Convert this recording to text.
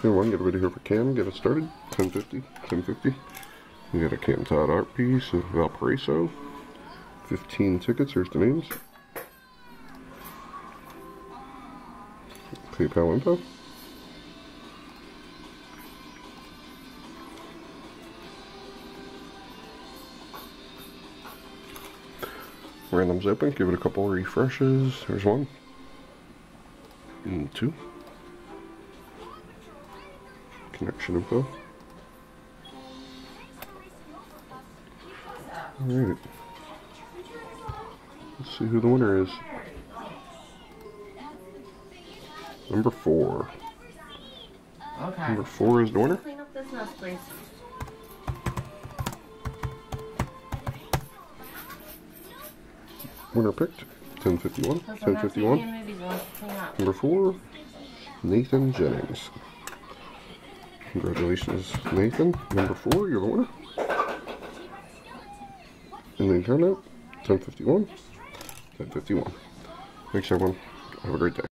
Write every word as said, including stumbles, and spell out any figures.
Hey everyone, got a video here for Cam. Get it started. ten fifty, ten fifty. We got a Cam Todd Art Piece of Valparaiso. fifteen tickets. Here's the names. PayPal info. Random's open. Give it a couple refreshes. There's one. And two. Connection info. Alright. Let's see who the winner is. Number four. Okay. Number four is the winner. Clean up this mess, please. Winner picked. ten fifty-one. ten fifty-one. Number four, Nathan Jennings. Congratulations, Nathan. Number four, you're the winner. And then turn out ten fifty-one. ten fifty-one. Thanks everyone. Have a great day.